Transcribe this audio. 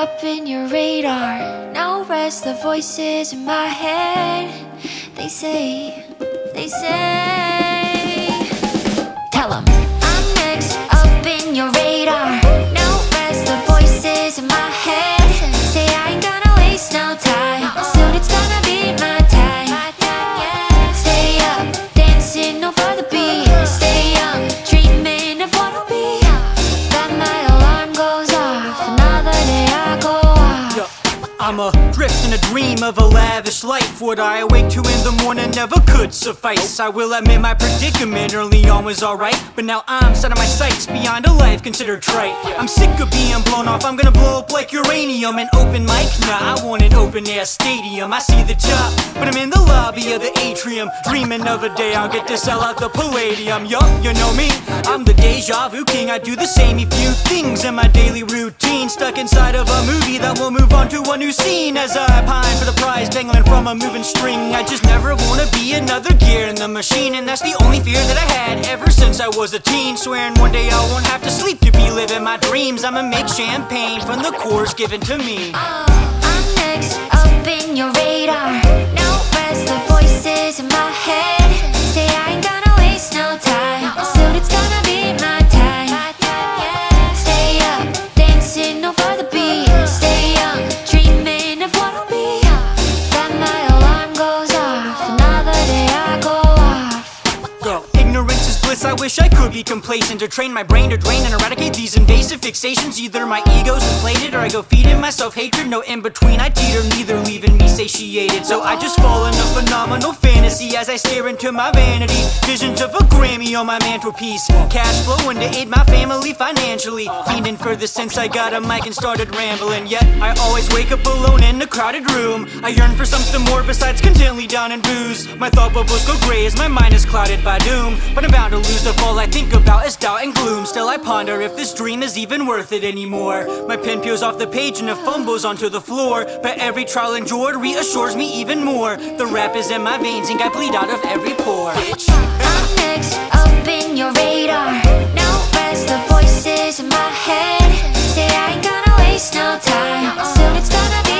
up in your radar. No rest, the voices in my head. They say, tell 'em I'm next up in your radar. No rest, the voices in my head say I ain't gonna waste no time. Soon it's gonna be my time. Stay up, dancing over the beat. Stay young, dreaming of what'll be. Then my alarm goes off, another day I go off. I'm adrift in a dream of a lavish life. What I awake to in the morning never could suffice. I will admit my predicament early on was alright, but now I'm setting my sights beyond a life considered trite. I'm sick of being blown off, I'm gonna blow up like uranium. An open mic? Nah, I want an open air stadium. I see the top, but I'm in the lobby of the atrium, dreaming of a day I'll get to sell out the Palladium. Yup, you know me, I'm the deja vu king. I do the same few things in my daily routine, stuck inside of a movie that will move on to a new scene. As I pine for the prize dangling from a moving string, I just never wanna be another gear in the machine. And that's the only fear that I had ever since I was a teen, swearing one day I won't have to sleep to be living my dreams. I'ma make champagne from the cores given to me. I'm next up in your radar. No rest, the voices in my head say I ain't gonna waste no time. Soon it's gonna be my time. Stay up, dancing over the beat. Stay young, dreaming of what'll be. Then my alarm goes off, another day I go off. Ignorance is bliss, I wish I could be complacent, to train my brain to drain and eradicate these invasive fixations. Either my ego's inflated or I go feeding myself hatred. No in between, I teeter, neither leaving me satiated. So I just fall in a phenomenal fantasy as I stare into my vanity. Visions of a Grammy on my mantelpiece, cash flowing to aid my family financially. Fiending for this since I got a mic and started rambling. Yet I always wake up alone in a crowded room. I yearn for something more besides contently down in booze. My thought bubbles go gray as my mind is clouded by doom, but I'm bound to lose if all I think about is doubt and gloom. Still I ponder if this dream is even worth it anymore. My pen peels off the page and it fumbles onto the floor, but every trial endured reassures me even more. The rap is in my veins and I bleed out of every pore. I'm next up in your radar. No rest, the voices in my head say I ain't gonna waste no time. Soon it's gonna be